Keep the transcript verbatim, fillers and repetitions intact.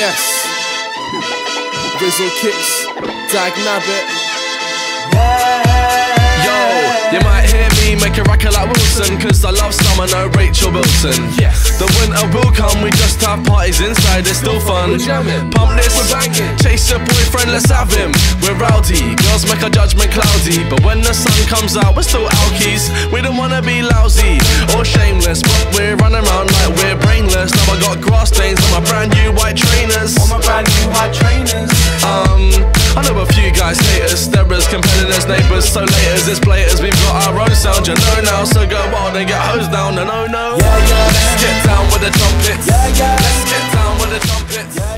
Yes. Rizzle kicks, Dag Nabbit. Yo, you might hear me make a record like Wilson, cause I love summer, no Rachel Wilson. Yes. The winter will come, we just have parties inside, it's still fun. We're jamming, Pump this, we're banging. Chase your boyfriend, let's have him. We're rowdy, girls make our judgment cloudy, but when the sun comes out, we're still alkies. We don't wanna be lousy or shameless, but we're running around like we're brainless. Now I got grass stains on my brand new white trainers. On my brand new white trainers. Um, I know a few guys hate us, they're as compelling as neighbours, so laters, it's players, we've got our own sound, you know now. So go wild and get hosed down, no no no. Yeah, yeah. Let's get down with the trumpets. Yeah, yeah. Let's get down with the trumpets. Yeah,